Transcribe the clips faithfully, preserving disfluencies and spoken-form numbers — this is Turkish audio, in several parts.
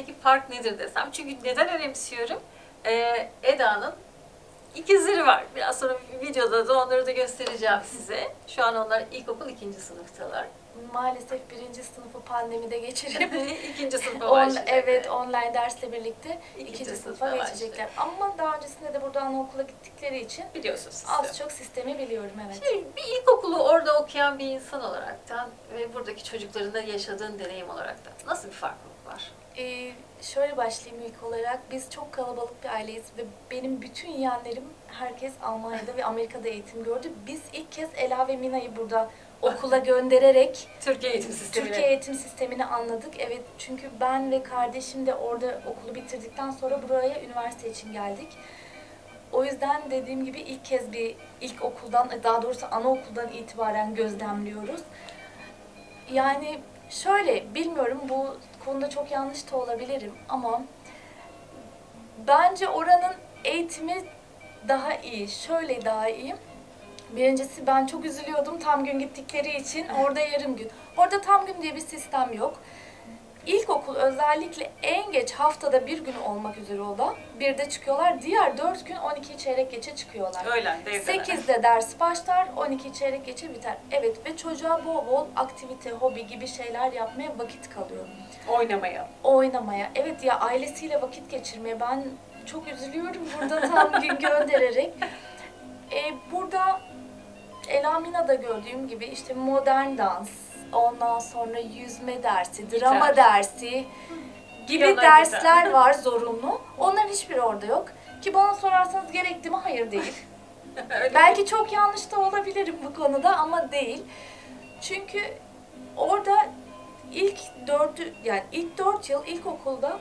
arasındaki fark nedir desem. Çünkü neden önemsiyorum? Ee, Eda'nın ikizleri var. Biraz sonra videoda da onları da göstereceğim size. Şu an onlar ilkokul ikinci sınıftalar. Maalesef birinci sınıfı pandemide geçirip ikinci sınıfa on, başlayacak. evet, online dersle birlikte İkinci ikinci sınıfa sınıfa geçecekler. Ama daha öncesinde de burada anaokula gittikleri için Biliyorsunuz siz az de. çok sistemi biliyorum, evet. Şimdi bir ilkokulu orada okuyan bir insan olaraktan ve buradaki çocukların da yaşadığın deneyim olaraktan nasıl bir farklılık var? Ee, şöyle başlayayım ilk olarak. Biz çok kalabalık bir aileyiz ve benim bütün yeğenlerim, herkes Almanya'da ve Amerika'da eğitim gördü. Biz ilk kez Ela ve Mina'yı burada okula göndererek Türkiye eğitim sistemi. Türkiye eğitim sistemini anladık. Evet, çünkü ben ve kardeşim de orada okulu bitirdikten sonra buraya üniversite için geldik. O yüzden dediğim gibi ilk kez bir ilk okuldan, daha doğrusu anaokuldan itibaren gözlemliyoruz. Yani şöyle, bilmiyorum, bu konuda çok yanlış da olabilirim ama bence oranın eğitimi daha iyi. Şöyle daha iyi. Birincisi, ben çok üzülüyordum tam gün gittikleri için. Orada yarım gün. Orada tam gün diye bir sistem yok. İlkokul özellikle en geç haftada bir gün olmak üzere o da. birde çıkıyorlar. Diğer dört gün on iki çeyrek geçe çıkıyorlar. Öğlen, evdeler. sekizde ders başlar, on iki çeyrek geçe biter. Evet, ve çocuğa bol bol aktivite, hobi gibi şeyler yapmaya vakit kalıyor. Oynamaya. Oynamaya. Evet ya, ailesiyle vakit geçirmeye. Ben çok üzülüyorum burada tam gün göndererek. Ee, burada Elamina'da gördüğüm gibi işte modern dans, ondan sonra yüzme dersi, drama Gitar. dersi gibi Yana dersler gitar. var zorunlu. Onların hiçbiri orada yok. Ki bana sorarsanız gerekli mi? Hayır, değil. Öyle Belki çok yanlış da olabilirim bu konuda ama değil. Çünkü orada ilk dördü, yani ilk dört yıl ilkokulda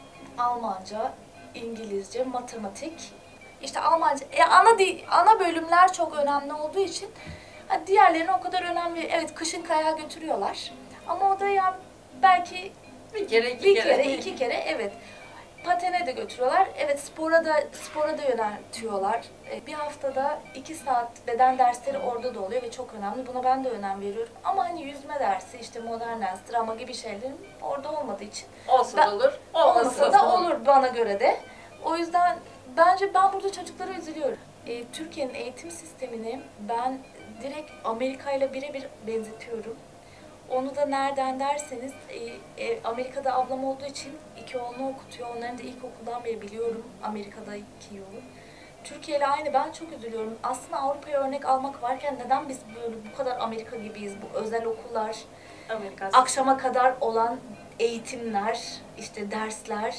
Almanca, İngilizce, matematik, işte Almanca, e, ana di, ana bölümler çok önemli olduğu için ha, diğerlerine o kadar önemli. Evet, kışın kayağa götürüyorlar. Ama o da yani belki bir kere, iki bir kere. kere, iki kere, evet. Patene de götürüyorlar. Evet, spora da spora da yöneltiyorlar. E, Bir haftada iki saat beden dersleri orada da oluyor ve çok önemli. Buna ben de önem veriyorum. Ama hani yüzme dersi, işte modern dans, drama gibi şeylerin orada olmadığı için Olsa ben- da olur, olmasa olmasa da olur bana göre de. O yüzden bence ben burada çocuklara üzülüyorum. E, Türkiye'nin eğitim sistemini ben direkt Amerika ile birebir benzetiyorum. Onu da nereden derseniz, e, e, Amerika'da ablam olduğu için iki oğlunu okutuyor. Onların da ilkokuldan beri biliyorum Amerika'daki yolu. Türkiye ile aynı. Ben çok üzülüyorum. Aslında Avrupa'ya örnek almak varken neden biz böyle bu kadar Amerika gibiyiz? Bu özel okullar, Amerika. akşama kadar olan eğitimler, işte dersler,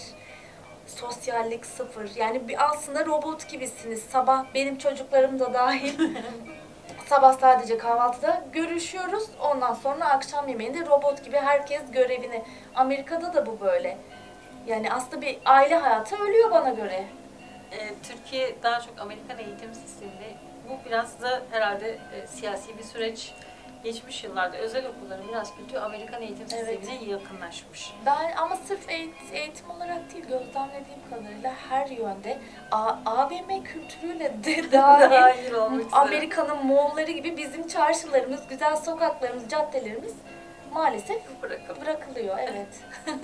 sosyallik sıfır. Yani bir aslında robot gibisiniz. Sabah benim çocuklarım da dahil sabah sadece kahvaltıda görüşüyoruz. Ondan sonra akşam yemeğinde robot gibi herkes görevini. Amerika'da da bu böyle. Yani aslında bir aile hayatı ölüyor bana göre. Ee, Türkiye daha çok Amerikan eğitim sisteminde, bu biraz da herhalde e, siyasi bir süreç. Geçmiş yıllarda özel okulların biraz kötü, Amerikan eğitim Evet. sistemine yakınlaşmış. Ben ama sırf eğitim, eğitim olarak değil, gözlemlediğim kadarıyla her yönde A- AVM kültürüyle de dahil Dahil olmak üzere. Amerika'nın Moğolları gibi bizim çarşılarımız, güzel sokaklarımız, caddelerimiz maalesef Bırakın. bırakılıyor. Evet.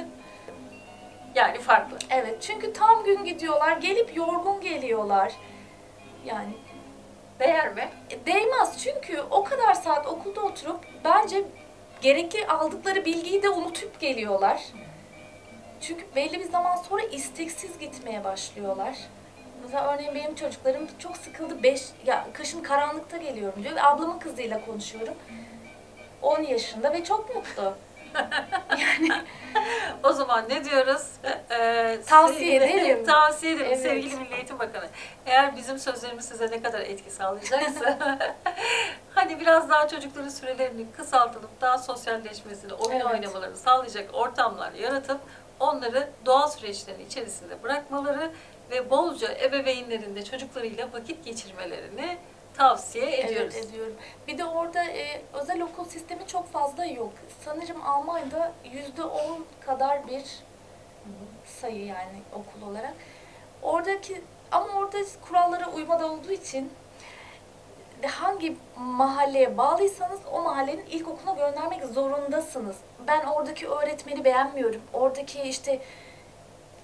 Yani farklı. Evet, çünkü tam gün gidiyorlar, gelip yorgun geliyorlar. Yani Değer mi? e, değmez, çünkü o kadar saat okulda oturup bence gerekli aldıkları bilgiyi de unutup geliyorlar. Çünkü belli bir zaman sonra isteksiz gitmeye başlıyorlar. Mesela örneğin benim çocuklarım çok sıkıldı, beş, ya kışın karanlıkta geliyorum diyor ve ablamın kızıyla konuşuyorum. on yaşında ve çok mutlu. Yani O zaman ne diyoruz? Ee, Tavsiye sevgili- ederim. Tavsiye ederim Evet. sevgili Milli Eğitim Bakanı. Eğer bizim sözlerimiz size ne kadar etki sağlayacaksa hani biraz daha çocukların sürelerini kısaltılıp daha sosyalleşmesini, oyun Evet. oynamalarını sağlayacak ortamlar yaratıp onları doğal süreçlerin içerisinde bırakmaları ve bolca ebeveynlerin de çocuklarıyla vakit geçirmelerini tavsiye ediyoruz. evet, ediyorum. Bir de orada e, özel okul sistemi çok fazla yok. Sanırım Almanya'da yüzde on kadar bir sayı, yani okul olarak. Oradaki ama orada kurallara uymada olduğu için de hangi mahalleye bağlıysanız o mahallenin ilkokuluna göndermek zorundasınız. Ben oradaki öğretmeni beğenmiyorum. Oradaki işte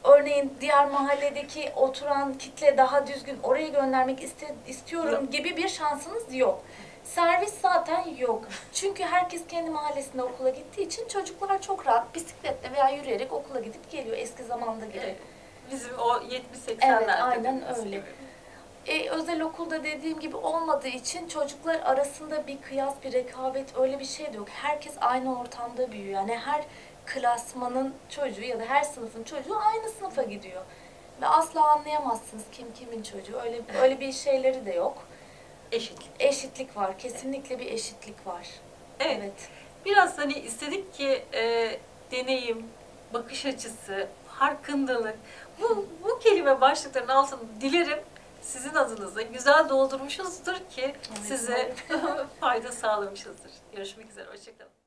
örneğin diğer mahalledeki oturan kitle daha düzgün, oraya göndermek iste, istiyorum Yok. gibi bir şansınız yok. Servis zaten yok. Çünkü herkes kendi mahallesinde okula gittiği için çocuklar çok rahat bisikletle veya yürüyerek okula gidip geliyor eski zamanda gibi. Evet. Bizim o yetmiş seksenlerde. Evet, aynen dediğimiz öyle. gibi. E, özel okulda dediğim gibi olmadığı için çocuklar arasında bir kıyas, bir rekabet öyle bir şey de yok. Herkes aynı ortamda büyüyor. Yani her klasmanın çocuğu ya da her sınıfın çocuğu aynı sınıfa gidiyor. Ve asla anlayamazsınız kim kimin çocuğu. Öyle öyle bir şeyleri de yok. Eşitlik. Eşitlik var. Kesinlikle bir eşitlik var. Evet. Evet. Biraz hani istedik ki e, deneyim, bakış açısı, farkındalık, bu, bu kelime başlıklarının altını dilerim sizin adınıza güzel doldurmuşuzdur ki Evet, size fayda sağlamışızdır. Görüşmek üzere, hoşçakalın.